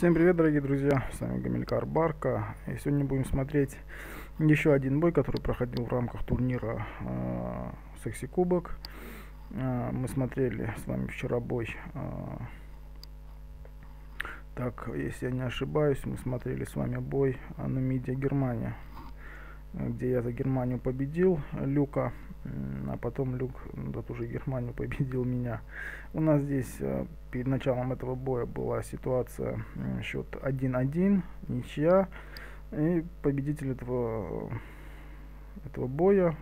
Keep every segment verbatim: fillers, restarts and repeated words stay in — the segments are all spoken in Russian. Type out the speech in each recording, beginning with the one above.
Всем привет, дорогие друзья, с вами Гамилькар Барка, и сегодня будем смотреть еще один бой, который проходил в рамках турнира э, Секси Кубок. Э, мы смотрели с вами вчера бой, э, так, если я не ошибаюсь, мы смотрели с вами бой Намибия Германия, где я за Германию победил Люка, а потом Люк за ту же Германию победил меня. У нас здесь перед началом этого боя была ситуация, счет один-один, ничья, и победитель этого, этого боя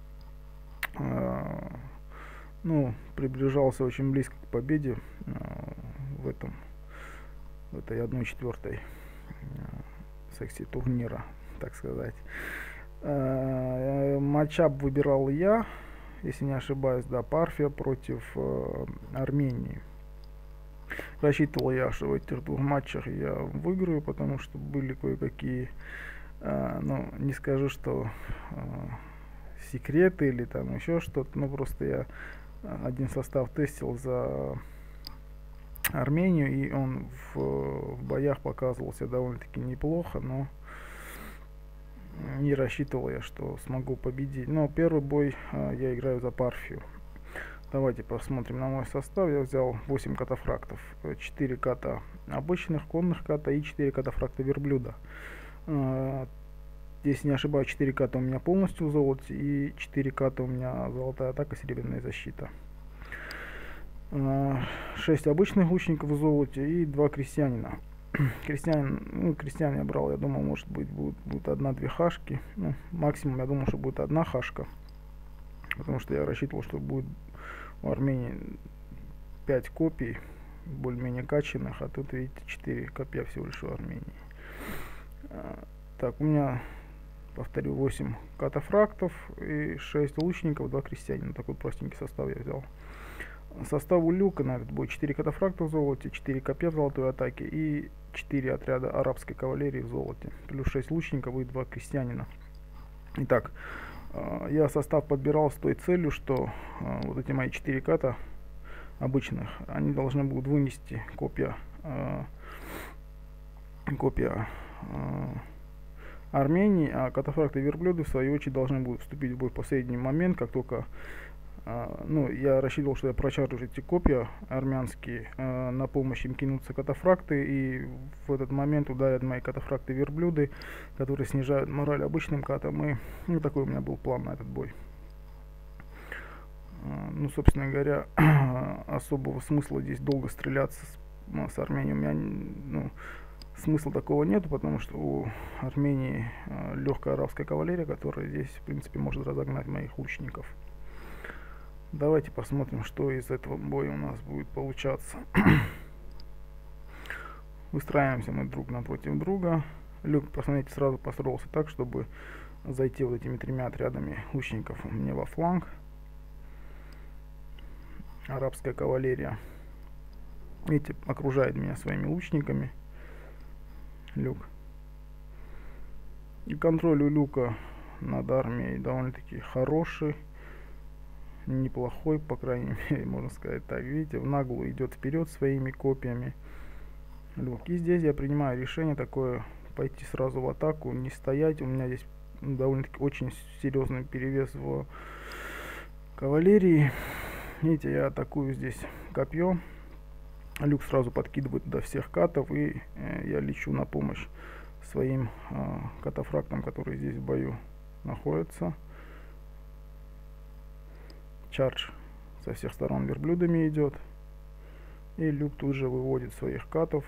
э, ну, приближался очень близко к победе э, в этом, в этой одной четвертой э, секции турнира, так сказать. Э, матчап выбирал я, если не ошибаюсь, да, Парфия против э, Армении. Рассчитывал я, что в этих двух матчах я выиграю, потому что были кое-какие, э, ну, не скажу, что э, секреты или там еще что-то, но просто я один состав тестил за Армению, и он в, в боях показывался довольно-таки неплохо, но не рассчитывал я, что смогу победить. Но первый бой э, я играю за Парфию. Давайте посмотрим на мой состав. Я взял восемь катафрактов, четыре ката обычных, конных ката и четыре катафракта верблюда. Э, если не ошибаюсь, четыре ката у меня полностью в золоте и четыре ката у меня золотая атака, серебряная защита. Э, шесть обычных лучников в золоте и два крестьянина. Крестьянин, ну, крестьян я брал, я думал, может быть, будет, будет одна-две хашки. Ну, максимум, я думал, что будет одна хашка. Потому что я рассчитывал, что будет у Армении пять копий, более-менее качанных, а тут, видите, четыре копья всего лишь у Армении. Так, у меня, повторю, восемь катафрактов и шесть лучников, два крестьянина. Такой простенький состав я взял. Состав у Люка на этот бой: четыре катафракта в золоте, четыре копья в золотой атаке и четыре отряда арабской кавалерии в золоте, плюс шесть лучников и два крестьянина. Итак, я состав подбирал с той целью, что вот эти мои четыре ката обычных, они должны будут вынести копья, копья Армении, а катафракты верблюды в свою очередь должны будут вступить в бой в последний момент, как только, ну, я рассчитывал, что я прочаржу эти копья армянские, на помощь им кинутся катафракты, и в этот момент ударят мои катафракты верблюды, которые снижают мораль обычным катам, и ну, такой у меня был план на этот бой. Ну, собственно говоря, особого смысла здесь долго стреляться с, с Арменией у меня, ну, смысла такого нет, потому что у Армении легкая арабская кавалерия, которая здесь, в принципе, может разогнать моих лучников. Давайте посмотрим, что из этого боя у нас будет получаться. Выстраиваемся мы друг напротив друга. Люк, посмотрите, сразу построился так, чтобы зайти вот этими тремя отрядами лучников мне во фланг. Арабская кавалерия, видите, окружает меня своими лучниками. Люк. И контроль у Люка над армией довольно-таки хороший. Неплохой, по крайней мере, можно сказать так. Видите, в наглую идет вперед своими копьями Люк. И здесь я принимаю решение такое: пойти сразу в атаку, не стоять. У меня здесь ну, довольно-таки очень серьезный перевес в кавалерии. Видите, я атакую здесь копье. Люк сразу подкидывает туда всех катов, и э, я лечу на помощь своим э, катафрактам, которые здесь в бою находятся. Чардж со всех сторон верблюдами идет, и Люк тут же выводит своих катов.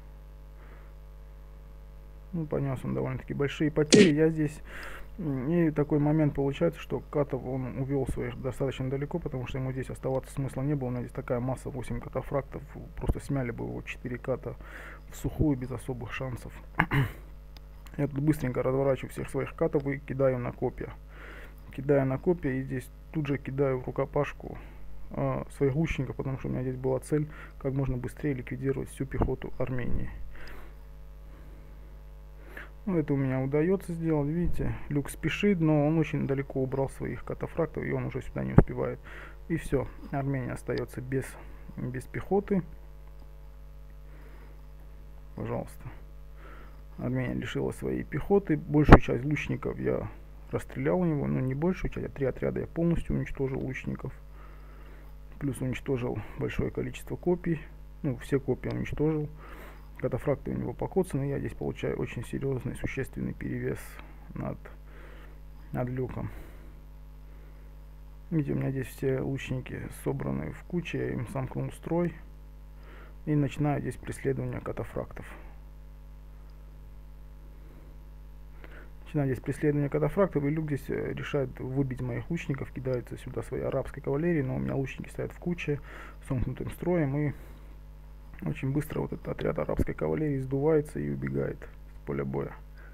Ну, понес он довольно-таки большие потери. Я здесь, и такой момент получается, что катов он увел своих достаточно далеко, потому что ему здесь оставаться смысла не было. У меня здесь такая масса, восемь катафрактов, просто смяли бы его четыре ката в сухую без особых шансов. Я тут быстренько разворачиваю всех своих катов и кидаю на копья. Кидаю на копья, и здесь тут же кидаю в рукопашку э, своих лучников, потому что у меня здесь была цель как можно быстрее ликвидировать всю пехоту Армении. Ну, это у меня удается сделать. Видите, Люк спешит, но он очень далеко убрал своих катафрактов, и он уже сюда не успевает. И все, Армения остается без, без пехоты. пожалуйста. Армения лишилась своей пехоты. Большую часть лучников я расстрелял у него, ну не большую часть, а три отряда я полностью уничтожил лучников. Плюс уничтожил большое количество копий. Ну, все копии уничтожил. Катафракты у него покоцаны. Я здесь получаю очень серьезный, существенный перевес над, над люком. Видите, у меня здесь все лучники собраны в куче. Я им сомкнул строй. И начинаю здесь преследование катафрактов. Начинаю здесь преследование катафрактов, и люк здесь решает выбить моих лучников, кидается сюда своей арабской кавалерии, но у меня лучники стоят в куче, сомкнутым строем, и очень быстро вот этот отряд арабской кавалерии сдувается и убегает с поля боя.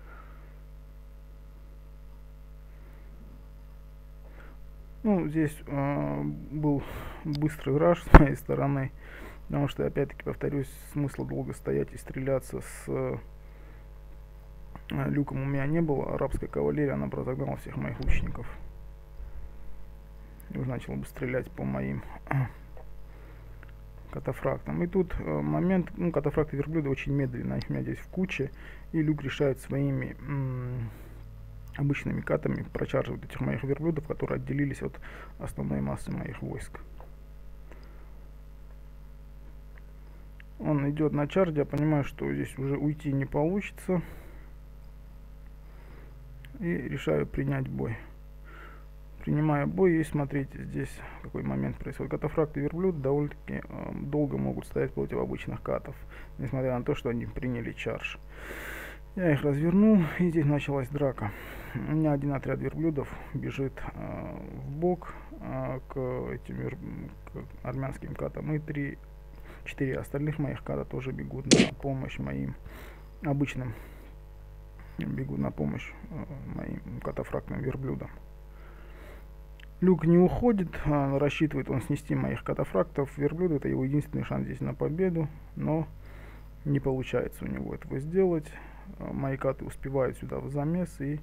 Ну, здесь э, был быстрый раш с моей стороны, потому что, опять-таки, повторюсь, смысла долго стоять и стреляться с э, люком у меня не было. Арабская кавалерия, она разогнала всех моих лучников. И уже начала бы стрелять по моим катафрактам. И тут э, момент, ну, катафракты верблюда очень медленно, их у меня здесь в куче, и люк решает своими м обычными катами прочарживать этих моих верблюдов, которые отделились от основной массы моих войск. Он идет на чарж, я понимаю, что здесь уже уйти не получится, и решаю принять бой. Принимаю бой, и смотрите, здесь какой момент происходит. Катафракты и верблюд довольно-таки э, долго могут стоять против обычных катов, несмотря на то, что они приняли чарж. Я их развернул, и здесь началась драка. У меня один отряд верблюдов бежит э, в бок э, к этим вер... к армянским катам, и три, четыре остальных моих ката тоже бегут на помощь моим обычным, бегут на помощь э, моим катафрактным верблюдам. Люк не уходит, а рассчитывает он снести моих катафрактов. Верблюд — это его единственный шанс здесь на победу, но не получается у него этого сделать. Мои каты успевают сюда в замес, и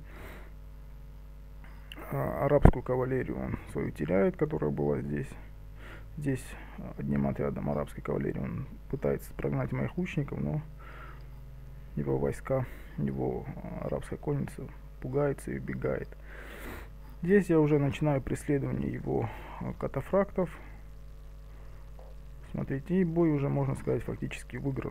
а, арабскую кавалерию он свою теряет, которая была здесь. Здесь одним отрядом арабской кавалерии он пытается прогнать моих лучников, но его войска, его арабская конница пугается и убегает. Здесь я уже начинаю преследование его катафрактов. Смотрите, и бой уже, можно сказать, фактически выигран.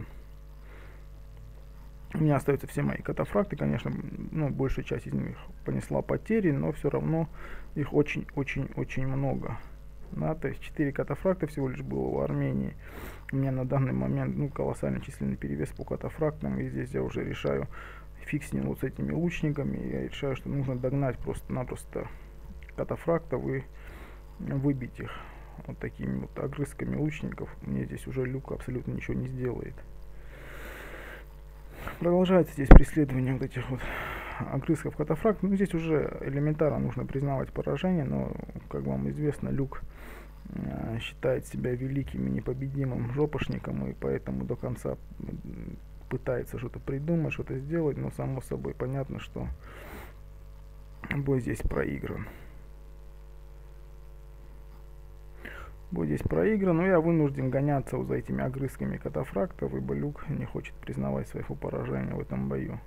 У меня остаются все мои катафракты, конечно, ну, большая часть из них понесла потери, но все равно их очень-очень-очень много. Да, то есть четыре катафракта всего лишь было в Армении. У меня на данный момент, ну, колоссальный численный перевес по катафрактам, и здесь я уже решаю, фиг с ним, вот с этими лучниками, я решаю, что нужно догнать просто-напросто катафрактов и выбить их вот такими вот огрызками лучников. Мне здесь уже люк абсолютно ничего не сделает. Продолжается здесь преследование вот этих вот огрызков катафракт. Ну, здесь уже элементарно нужно признавать поражение, но, как вам известно, люк э, считает себя великим и непобедимым жопошником, и поэтому до конца пытается что-то придумать, что-то сделать, но само собой понятно, что бой здесь проигран. Бой здесь проигран, но я вынужден гоняться вот за этими огрызками катафрактов, ибо люк не хочет признавать своего поражения в этом бою.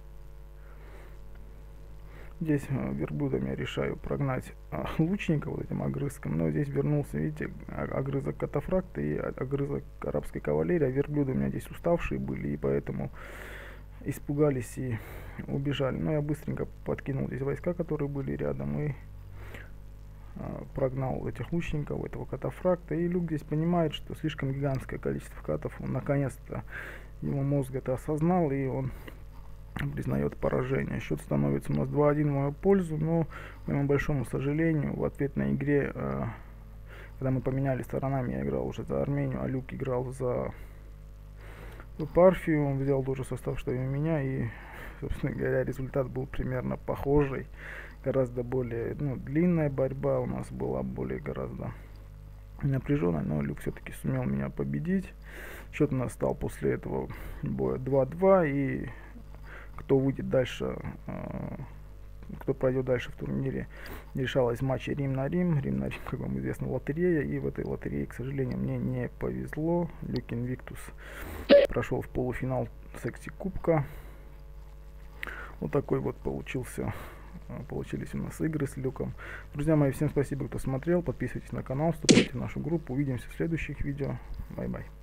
Здесь э, верблюдом я решаю прогнать э, лучника вот этим огрызком, но здесь вернулся, видите, огрызок катафракта и огрызок арабской кавалерии, а верблюды у меня здесь уставшие были, и поэтому испугались и убежали. Но я быстренько подкинул здесь войска, которые были рядом, и э, прогнал этих лучников, этого катафракта. И люк здесь понимает, что слишком гигантское количество катов, он наконец-то, его мозг это осознал, и он признает поражение. Счет становится у нас два один в мою пользу, но, к моему большому сожалению, в ответной игре, э, когда мы поменяли сторонами, я играл уже за Армению, а люк играл за Парфию, он взял тот же состав, что и у меня, и, собственно говоря, результат был примерно похожий, гораздо более, ну, длинная борьба у нас была, более гораздо напряженная, но люк все-таки сумел меня победить. Счет у нас стал после этого боя два два, и кто выйдет дальше э, кто пройдет дальше в турнире, решалось в матче Рим на Рим. Рим на Рим, как вам известно, лотерея. И в этой лотерее, к сожалению, мне не повезло. Люк Инвиктус прошел в полуфинал секси кубка. Вот такой вот получился. Получились у нас игры с Люком. Друзья мои, всем спасибо, кто смотрел. Подписывайтесь на канал, вступайте в нашу группу. Увидимся в следующих видео. Бай-бай.